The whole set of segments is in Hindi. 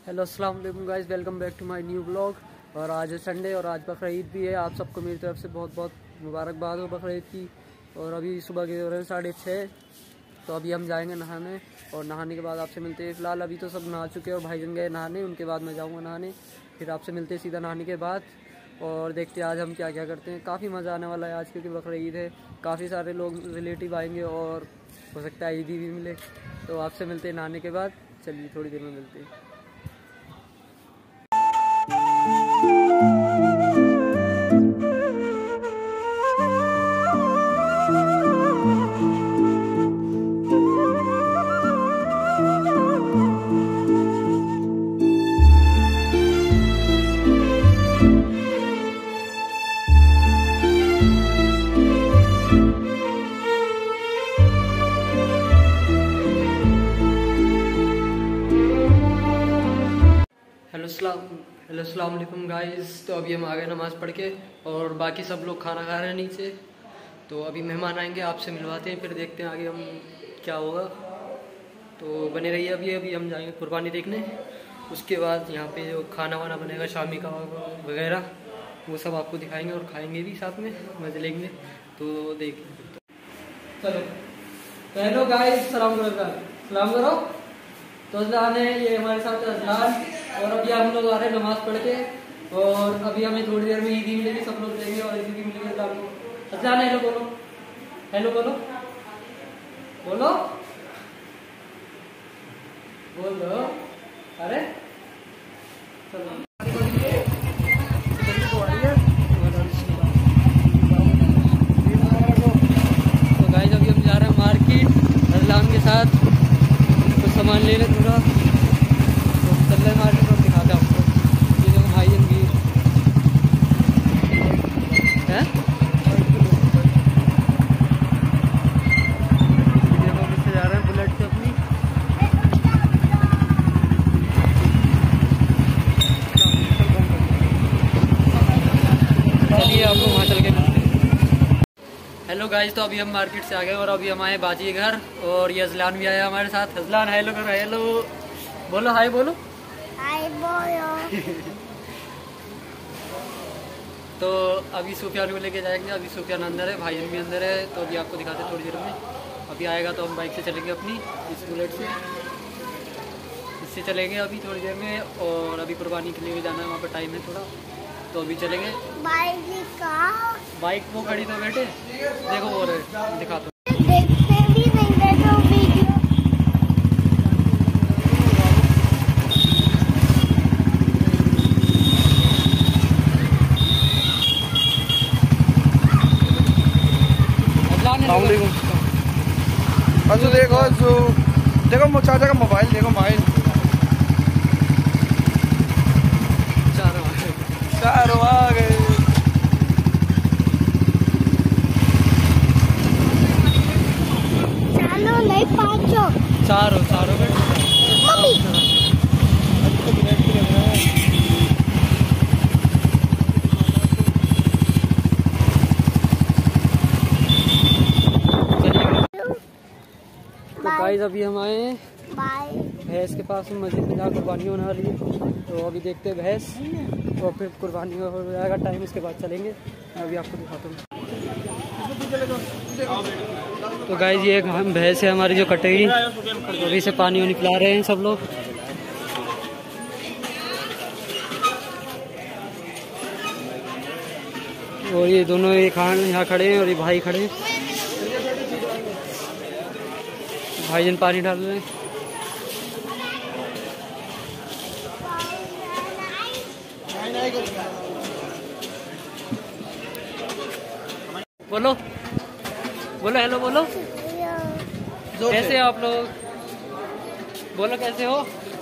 हेलो अस्सलाम वालेकुम guys, welcome back to my new blog. और आज है संडे और आज बकरा ईद भी है। आप सबको मेरी तरफ से बहुत बहुत मुबारकबाद हो बकरा ईद की। और अभी सुबह के हो रहे हैं 6:30, तो अभी हम जाएंगे नहाने और नहाने के बाद आपसे मिलते हैं। फिलहाल अभी तो सब नहा चुके हैं और भाईजान गए नहाने, उनके बाद मैं जाऊँगा नहाने, फिर आपसे मिलते हैं सीधा नहाने के बाद। और देखते हैं आज हम क्या क्या करते हैं। काफ़ी मज़ा आने वाला है आज, क्योंकि बकरा ईद है, काफ़ी सारे लोग रिलेटिव आएंगे और हो सकता है ईदी भी मिले। तो आपसे मिलते हैं नहाने के बाद। चलिए थोड़ी देर में मिलते हैं। हेलो अस्सलाम वालेकुम गाइस। तो अभी हम आ गए नमाज़ पढ़ के और बाकी सब लोग खाना खा रहे हैं नीचे। तो अभी मेहमान आएंगे, आपसे मिलवाते हैं, फिर देखते हैं आगे हम क्या होगा। तो बने रहिए। अभी हम जाएंगे कुर्बानी देखने, उसके बाद यहाँ पे जो खाना वाना बनेगा शामी का वगैरह वो सब आपको दिखाएंगे और खाएंगे भी साथ में, मजे लेंगे। तो देखिए, चलो हेलो गाइस, सलाम करो। तो अज़लान है, ये हमारे साथ अज़लान। और अभी हम लोग आ रहे हैं नमाज पढ़ के, और अभी हमें थोड़ी देर में ईदी मिलेगी, सब लोग देंगे और ईदी भी मिलेगी अज़लान को। अज़लान हेलो बोलो, हेलो बोलो, बोलो बोलो। अरे चलो तो गाइस अभी हम जा रहे हैं मार्केट अज़लान के साथ, कुछ सामान ले ले थोड़ा। तो चल रहे मार्केट और दिखाते हैं आपको। ये देखो भाई इनकी है, देखो किससे जा रहे हैं, बुलेट से अपनी। चलिए आपको वहाँ चल के मिलते हैं। हेलो गाइस, तो अभी हम मार्केट से आ गए और अभी हम आए बाजी के घर, और ये अज़लान भी आया हमारे साथ। अज़लान हेलो करो, हेलो बोलो, हाय बोलो, हाय बोलो। तो अभी सुफियान को लेके जाएंगे। अभी सुफियान अंदर है, भाईजान भी अंदर है, तो अभी आपको दिखाते हैं थोड़ी देर में। अभी आएगा तो हम बाइक से चलेंगे अपनी, इस बुलेट से, इससे चलेंगे अभी थोड़ी देर में। और अभी कुर्बानी के लिए भी जाना है, वहाँ पर टाइम है थोड़ा, तो अभी चलेंगे। बाइक वो खड़ी तो बेटे, देखो वो रहे, दिखा दो। अच्छा देखो चाचा का मोबाइल, देखो मोबाइल चारों आ गए। चारों तो गाइस अभी हम आए हैं भैंस के पास में, मस्जिद में जहाँ कुर्बानी होने वाली है। तो अभी देखते हैं भैंस, और फिर कुर्बानी हो जाएगा टाइम, उसके बाद चलेंगे। अभी आपको दिखाता हूँ। तो गाइस ये हम भैंस है हमारी जो कटेगी, तो अभी से पानी वानी पिला रहे हैं सब लोग। और ये दोनों यहाँ खड़े हैं और ये भाई खड़े हैं, भाईजान पानी डाल रहे हैं। बोलो बोलो, हेलो बोलो, कैसे हो आप लोग, बोलो कैसे हो।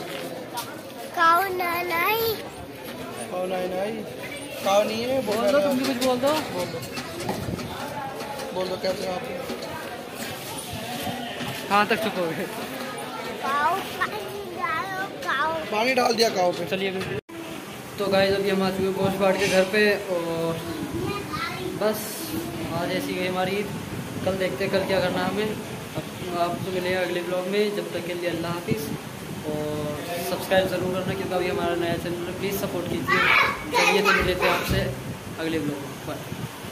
बोल दो, तुम भी कुछ बोल दो। कैसे हो आप? कहाँ तक चुप हो गए? पानी डाल दिया काऊ पे। चलिए तो गाइस अभी हम आ चुके गोश्त बाट के घर पे, और बस आज ऐसी गई हमारी ईद। कल देखते हैं कल क्या करना है हमें। आपको मिलेगा अगले ब्लॉग में, जब तक के लिए अल्लाह हाफिज़ और सब्सक्राइब ज़रूर करना, क्योंकि अभी हमारा नया चैनल है, प्लीज़ सपोर्ट कीजिए। चलिए तो मिलते हैं आपसे अगले ब्लॉग में। बाय।